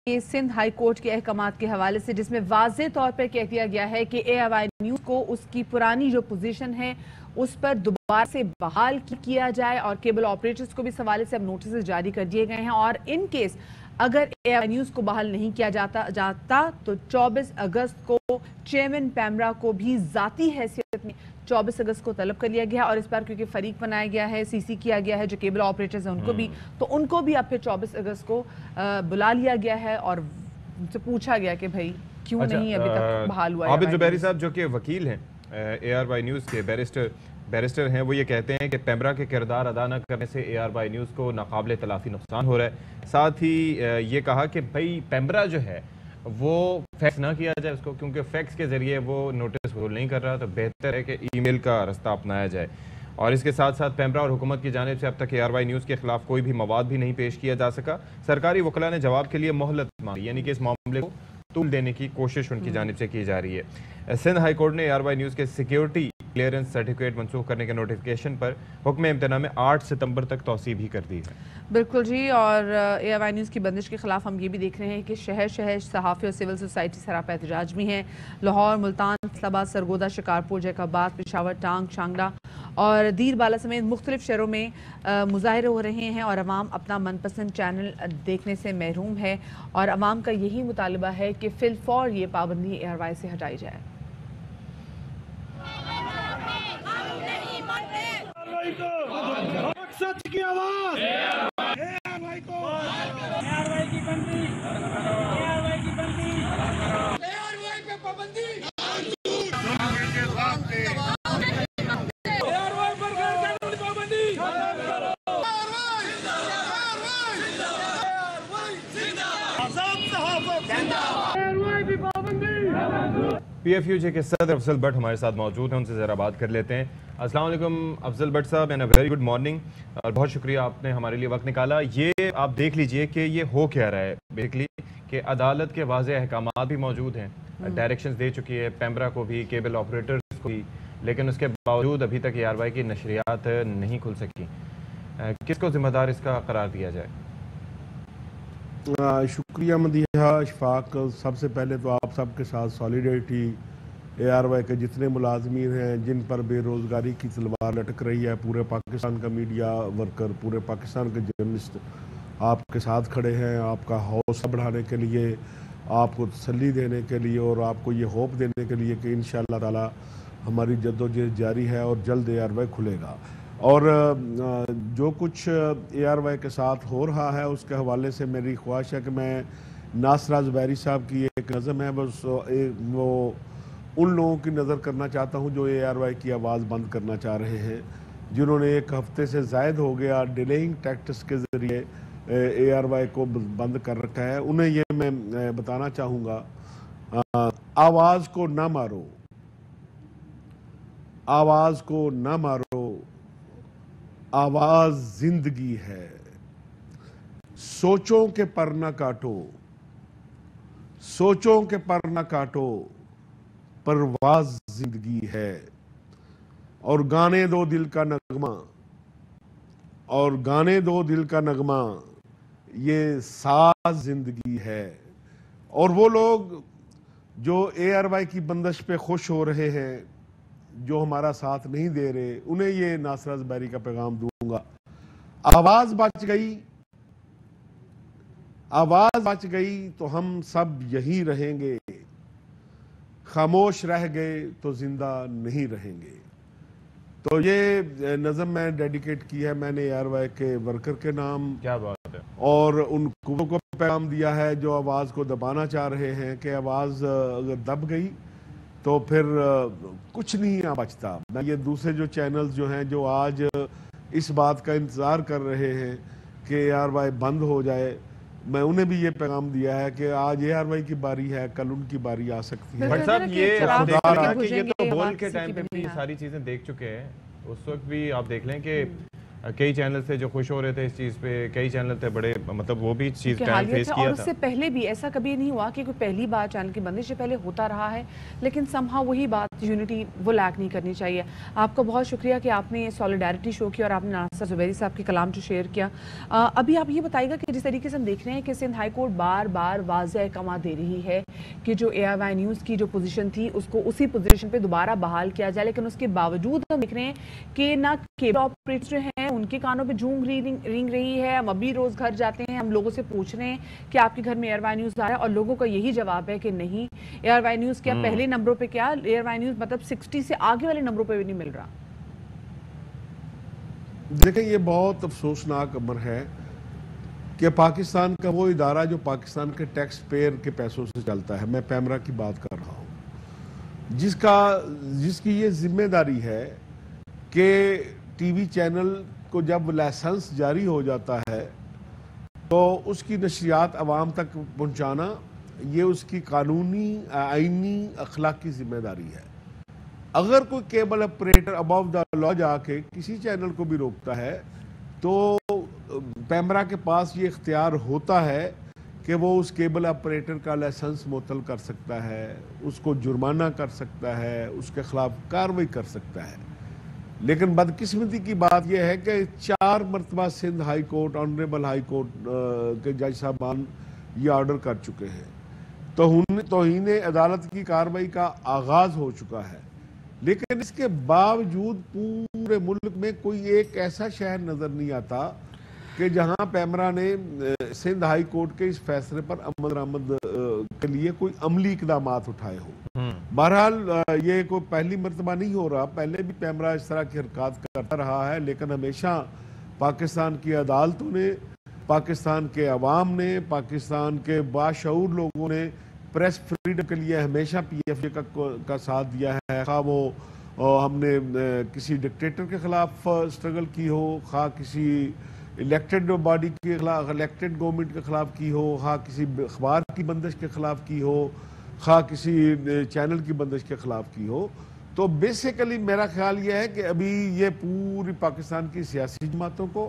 Sindh high court کے احکامات کے حوالے سے، جس میں واضح طور پر کہہ دیا گیا ہے کہ ARY نیوز کو اس کی پرانی جو پوزیشن ہے اس پر دوبارہ سے بحال کیا جائے، اور کیبل آپریٹرز کو بھی اس حوالے سے اب نوٹسز جاری کر دیے گئے ہیں، اور ان کیس اگر ARY نیوز کو بحال نہیں کیا جاتا تو 24 اگست کو چیئرمین پیمرا کو بھی ذاتی حیثیت میں 24 اگست کو طلب کر لیا گیا، اور اس پر کیونکہ فریق بنایا گیا ہے، CC کیا گیا ہے جو کیبل آپریٹرز ہیں ان کو بھی اب پھر 24 اگست کو بلا لیا گیا ہے، اور ان سے پوچھا گیا کہ بھائی کیوں نہیں ابھی تک بحال ہوا ہے۔ عابد زبیری صاحب جو کہ وکیل ہیں ARY نیوز کے بیرسٹر ہیں، وہ یہ کہتے ہیں کہ پیمرا کے کردار ادا نہ کرنے سے ARY نیوز کو ناقابل تلافی نقصان ہو رہا ہے۔ ساتھ ہی یہ کہا کہ بھائی پیمرا جو ہے وہ فیکس نہ کیا جائے اس کو، کیونکہ فیکس کے ذریعے وہ نوٹس وصول نہیں کر رہا، تو بہتر ہے کہ ای میل کا رستہ اپنایا جائے۔ اور اس کے ساتھ ساتھ پیمرا اور حکومت کی جانب سے اب تک ARY نیوز کے خلاف کوئی بھی مواد بھی نہیں پیش کیا جا سکا۔ سرکاری وکلاء نے جواب کے لیے مہلت مانگی، یعنی کہ اس معاملے کو طول دینے کی کوشش ان کی جانب سے کی جا رہی ہے۔ سندھ ہائی کورٹ نے ARY نیوز کے سیکیورٹی کلیئرنس سرٹیفکیٹ منسوخ کرنے کے نوٹیفیکیشن پر حکم امتناع میں 8 ستمبر تک توسیع بھی کر دی ہے۔ بالکل جی، اور ARY نیوز کی بندش کے خلاف ہم یہ بھی دیکھ رہے ہیں کہ شہر صحافی اور سول سوسائٹی سراپا احتجاج بھی ہیں۔ لاہور، ملتان، فیصل آباد، سرگودا، شکارپور، جیک آباد، پشاور، ٹانگ، شانگلہ اور دیر بالا سمیت مختلف شہروں میں مظاہرے ہو رہے ہیں، اور عوام اپنا من پسند چینل دیکھنے سے محروم ہے، اور عوام کا یہی مطالبہ ہے کہ فی الفور یہ پابندی ARY سے ہٹائی جائے۔ سچ کی آواز PFUJ کے صدر افضل بٹ ہمارے ساتھ موجود ہیں، ان سے ذرا بات کر لیتے ہیں۔ السلام علیکم افضل بٹ صاحب، اینڈ ویری گڈ مارننگ، اور بہت شکریہ آپ نے ہمارے لیے وقت نکالا۔ یہ آپ دیکھ لیجئے کہ یہ ہو کیا رہا ہے بیسکلی، کہ عدالت کے واضح احکامات بھی موجود ہیں، ڈائریکشنز دے چکی ہے پیمرا کو بھی، کیبل آپریٹرز کو بھی، لیکن اس کے باوجود ابھی تک ARY کی نشریات نہیں کھل سکی۔ کس کو ذمہ دار اس کا قرار دیا جائے؟ شکریہ مدیحہ اشفاق، سب سے پہلے تو آپ سب کے ساتھ سالیڈیٹی، ARY کے جتنے ملازمین ہیں جن پر بے روزگاری کی تلوار لٹک رہی ہے، پورے پاکستان کا میڈیا ورکر، پورے پاکستان کے جرنلسٹ آپ کے ساتھ کھڑے ہیں، آپ کا حوصلہ بڑھانے کے لیے، آپ کو تسلی دینے کے لیے، اور آپ کو یہ ہوپ دینے کے لیے کہ انشاءاللہ تعالی ہماری جدوجہد جاری ہے اور جلد ARY کھلے گا۔ اور جو کچھ ARY کے ساتھ ہو رہا ہے اس کے حوالے سے میری خواہش ہے کہ میں ناصرہ زبیری صاحب کی ایک نظم ہے، بس وہ ان لوگوں کی نظر کرنا چاہتا ہوں جو ARY کی آواز بند کرنا چاہ رہے ہیں، جنہوں نے ایک ہفتے سے زائد ہو گیا ڈیلیئنگ ٹیکٹس کے ذریعے ARY کو بند کر رکھا ہے۔ انہیں یہ میں بتانا چاہوں گا، آواز کو نہ مارو، آواز کو نہ مارو، آواز زندگی ہے، سوچوں کے پر نہ کاٹو، سوچوں کے پر نہ کاٹو، پرواز زندگی ہے، اور گانے دو دل کا نغمہ، اور گانے دو دل کا نغمہ، یہ ساز زندگی ہے۔ اور وہ لوگ جو ARY کی بندش پہ خوش ہو رہے ہیں، جو ہمارا ساتھ نہیں دے رہے، انہیں یہ ناصرہ زبیری کا پیغام دوں گا، آواز بچ گئی، آواز بچ گئی تو ہم سب یہی رہیں گے، خاموش رہ گئے تو زندہ نہیں رہیں گے۔ تو یہ نظم میں ڈیڈیکیٹ کی ہے میں نے ARY کے ورکر کے نام، کیا بات ہے، اور ان کو پیغام دیا ہے جو آواز کو دبانا چاہ رہے ہیں کہ آواز اگر دب گئی تو پھر کچھ نہیں بچتا۔ میں یہ دوسرے جو چینلز جو ہیں جو آج اس بات کا انتظار کر رہے ہیں کہ ARY بند ہو جائے، میں انہیں بھی یہ پیغام دیا ہے کہ آج ARY کی باری ہے، کل ان کی باری آ سکتی ہے۔ بٹ صاحب یہ آپ دیکھ لیں کہ یہ تو بول کے ٹائم پہ بھی ساری چیزیں دیکھ چکے ہیں، اس وقت بھی آپ دیکھ لیں کہ کئی چینل تھے جو خوش ہو رہے تھے اس چیز پہ، کئی چینل تھے بڑے مطلب وہ بھی چیز ٹائم حالیت فیس ہے، کیا اور تھا. اس سے پہلے بھی ایسا کبھی نہیں ہوا کہ کوئی پہلی بار چینل کی بندش سے پہلے ہوتا رہا ہے، لیکن سمہا وہی بات یونٹی وہ لیک نہیں کرنی چاہیے. آپ کا بہت شکریہ کہ آپ نے سولیڈیرٹی شو کی اور آپ نے ناصر زبیری صاحب کے کلام جو شیئر کیا. ابھی آپ یہ بتائیے گا کہ جس طریقے سے ہم دیکھ رہے ہیں کہ سندھ ہائی کورٹ بار بار واضح احکامات دے رہی ہے کہ جو اے آئی وائی نیوز کی جو پوزیشن تھی اس کو اسی پوزیشن پہ دوبارہ بحال کیا جائے، لیکن اس کے باوجود ہم دیکھ رہے ہیں کہ نہ کیبل آپریٹر جو ہیں ان کے کانوں پہ جھونگ رینگ رہی ہے. ہم ابھی روز گھر جاتے ہیں، ہم لوگوں سے پوچھ رہے ہیں کہ آپ کے گھر میں ایئر وائی نیوز آ رہا ہے، اور لوگوں کا یہی جواب ہے کہ نہیں، ایئر وائی نیوز کیا پہلے نمبروں پہ، کیا ایئر وائی نیوز مطلب 60 سے آگے والے نمبروں پہ بھی نہیں مل رہا. دیکھیں یہ بہت افسوسناک امر ہے کہ پاکستان کا وہ ادارہ جو پاکستان کے ٹیکس پیئر کے پیسوں سے چلتا ہے، میں پیمرا کی بات کر رہا ہوں، جس کی یہ ذمہ داری ہے کہ ٹی وی چینل کو جب لائسنس جاری ہو جاتا ہے تو اس کی نشریات عوام تک پہنچانا یہ اس کی قانونی، آئینی، اخلاقی ذمہ داری ہے. اگر کوئی کیبل آپریٹر اباؤ دا لا جا کے کسی چینل کو بھی روکتا ہے تو پیمرا کے پاس یہ اختیار ہوتا ہے کہ وہ اس کیبل آپریٹر کا لائسنس معطل کر سکتا ہے، اس کو جرمانہ کر سکتا ہے، اس کے خلاف کارروائی کر سکتا ہے. لیکن بدقسمتی کی بات یہ ہے کہ 4 مرتبہ Sindh high court, honourable high court کے جج صاحبان یہ آرڈر کر چکے ہیں. توہین عدالت کی کارروائی کا آغاز ہو چکا ہے، لیکن اس کے باوجود پورے ملک میں کوئی ایک ایسا شہر نظر نہیں آتا کہ جہاں پیمرا نے سندھ ہائی کورٹ کے اس فیصلے پر عمل درآمد کے لیے کوئی عملی اقدامات اٹھائے ہو. بہرحال یہ کوئی پہلی مرتبہ نہیں ہو رہا، پہلے بھی پیمرا اس طرح کی حرکات کرتا رہا ہے، لیکن ہمیشہ پاکستان کی عدالتوں نے، پاکستان کے عوام نے، پاکستان کے باشعور لوگوں نے پریس فریڈم کے لیے ہمیشہ پی ایف جے کا ساتھ دیا ہے. خواہ وہ ہم نے کسی ڈکٹیٹر کے خلاف سٹرگل کی ہو، خواہ کسی الیکٹڈ باڈی کے خلاف، الیکٹڈ گورنمنٹ کے خلاف کی ہو، خواہ کسی اخبار کی بندش کے خلاف کی ہو، خواہ کسی چینل کی بندش کے خلاف کی ہو. تو بیسیکلی میرا خیال یہ ہے کہ ابھی یہ پوری پاکستان کی سیاسی جماعتوں کو،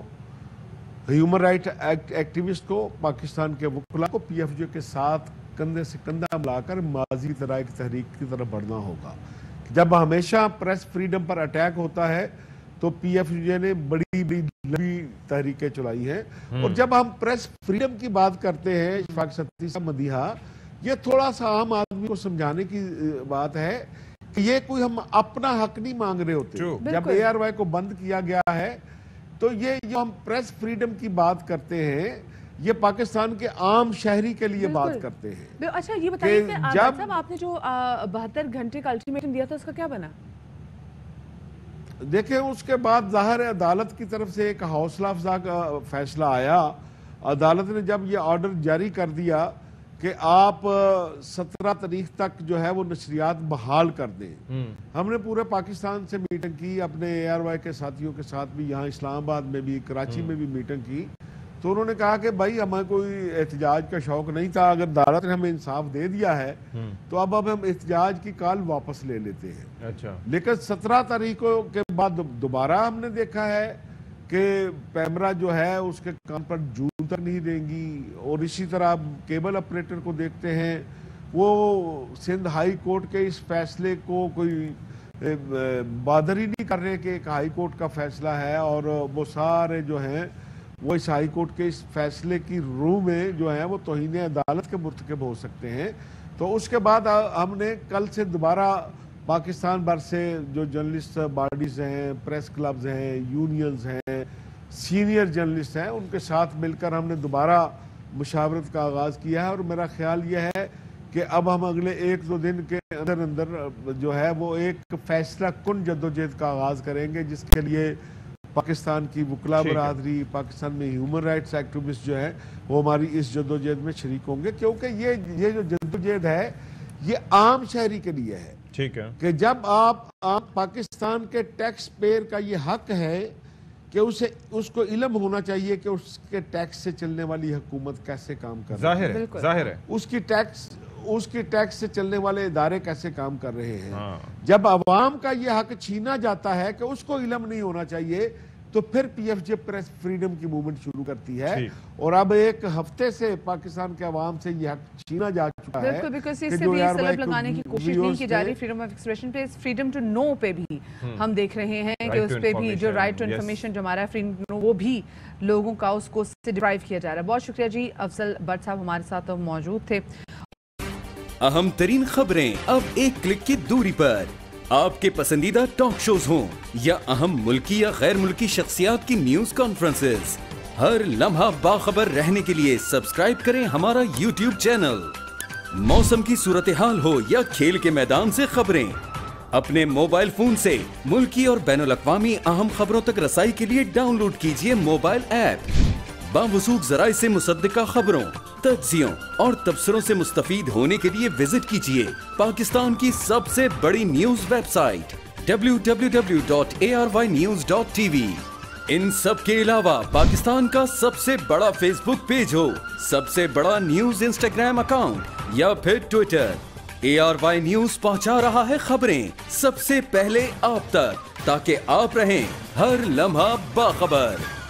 ہیومن رائٹ ایکٹیوسٹ کو، پاکستان کے وکلاء کو پی ایف جے کے ساتھ کندھے سے کندھا ملا کر ماضی کی طرح ایک تحریک کی طرف بڑھنا ہوگا. جب ہمیشہ پریس فریڈم پر اٹیک ہوتا ہے تو پی ایف جے نے بڑی لمبی تحریکیں چلائی ہیں. اور جب ہم پریس فریڈم کی بات کرتے ہیں اشفاق ستی صاحب مدیحہ، یہ تھوڑا سا عام آدمی کو سمجھانے کی بات ہے کہ یہ کوئی ہم اپنا حق نہیں مانگ رہے ہوتے. جب اے آر وائی کو بند کیا گیا ہے تو یہ جو ہم پریس فریڈم کی بات کرتے ہیں یہ پاکستان کے عام شہری کے لیے بات کرتے ہیں. اچھا یہ بتائیے کہ صاحب آپ نے جو 72 گھنٹے کا الٹیمیٹم دیا تھا اس کا کیا بنا؟ دیکھیں اس کے بعد ظاہر ہے عدالت کی طرف سے ایک حوصلہ افزا کا فیصلہ آیا. عدالت نے جب یہ آرڈر جاری کر دیا کہ آپ 17 تاریخ تک جو ہے وہ نشریات بحال کر دیں. ہم نے پورے پاکستان سے میٹنگ کی، اپنے اے آر وائی کے ساتھیوں کے ساتھ بھی، یہاں اسلام آباد میں بھی، کراچی میں بھی میٹنگ کی. تو انہوں نے کہا کہ بھائی ہمیں کوئی احتجاج کا شوق نہیں تھا، اگر عدالت نے ہمیں انصاف دے دیا ہے تو اب ہم احتجاج کی کال واپس لے لیتے ہیں. لیکن 17 تاریخوں کے بعد دوبارہ ہم نے دیکھا ہے کہ پیمرا جو ہے اس کے کام پر جون تک نہیں دیں گی. اور اسی طرح کیبل آپریٹر کو دیکھتے ہیں، وہ سندھ ہائی کورٹ کے اس فیصلے کو کوئی بادری نہیں کر رہے کہ ایک ہائی کورٹ کا فیصلہ ہے، اور وہ سارے جو ہیں وہ اس ہائی کورٹ کے اس فیصلے کی روح میں جو ہیں وہ توہین عدالت کے مرتکب ہو سکتے ہیں. تو اس کے بعد ہم نے کل سے دوبارہ پاکستان بھر سے جو جرنلسٹ باڈیز ہیں، پریس کلبز ہیں، یونینز ہیں، سینئر جرنلسٹ ہیں، ان کے ساتھ مل کر ہم نے دوبارہ مشاورت کا آغاز کیا ہے. اور میرا خیال یہ ہے کہ اب ہم اگلے 1-2 دن کے اندر جو ہے وہ ایک فیصلہ کن جدوجہد کا آغاز کریں گے، جس کے لیے پاکستان کی وکلاء برادری، پاکستان میں ہیومن رائٹس ایکٹیوسٹ جو ہیں وہ ہماری اس جدوجہد میں شریک ہوں گے. کیونکہ یہ جو جدوجہد ہے یہ عام شہری کے لیے ہے. ٹھیک ہے کہ جب آپ پاکستان کے ٹیکس پیئر کا یہ حق ہے کہ اس کو علم ہونا چاہیے کہ اس کے ٹیکس سے چلنے والی حکومت کیسے کام کر رہی ہے، ظاہر ہے اس کی ٹیکس سے چلنے والے ادارے کیسے کام کر رہے ہیں. جب عوام کا یہ حق چھینا جاتا ہے کہ اس کو علم نہیں ہونا چاہیے تو پھر P F J press freedom کی موومنٹ شروع کرتی ہے اور اب ایک ہفتے سے پاکستان کے عوام سے یہ حق چھینا جا چکا ہے بالکل بیکاز اس سے بھی سلب لگانے کی کوشش نہیں کی جا رہی فریڈم آف ایکسپریشن پہ. فریڈم ٹو نو پہ بھی ہم دیکھ رہے ہیں کہ اس پہ بھی جو رائٹ ٹو انفارمیشن جو ہمارا ہے فریڈم ٹو نو وہ بھی لوگوں کا اس کو سے ڈرائیو کیا جا رہا ہے. بہت شکریہ جی افضل بٹ صاحب ہمارے ساتھ موجود تھے. اہم ترین خبریں اب ایک کلک کی دوری پر. آپ کے پسندیدہ ٹاک شوز ہوں یا اہم ملکی یا غیر ملکی شخصیات کی نیوز کانفرنسز، ہر لمحہ باخبر رہنے کے لیے سبسکرائب کریں ہمارا یوٹیوب چینل. موسم کی صورتحال ہو یا کھیل کے میدان سے خبریں، اپنے موبائل فون سے ملکی اور بین الاقوامی اہم خبروں تک رسائی کے لیے ڈاؤن لوڈ کیجیے موبائل ایپ. باوثوق ذرائع سے مصدقہ خبروں، تجزیوں اور تبصروں سے مستفید ہونے کے لیے وزٹ کیجیے پاکستان کی سب سے بڑی نیوز ویب سائٹ www.arYnews.tv. ان سب کے علاوہ پاکستان کا سب سے بڑا فیس بک پیج ہو، سب سے بڑا نیوز انسٹاگرام اکاؤنٹ یا پھر ٹویٹر، ARY نیوز پہنچا رہا ہے خبریں سب سے پہلے آپ تک، تاکہ آپ رہیں ہر لمحہ باخبر.